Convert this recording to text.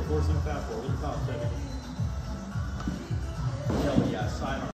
4 seam fastball. What do you call it, Chevy? Hell yeah, sidearm.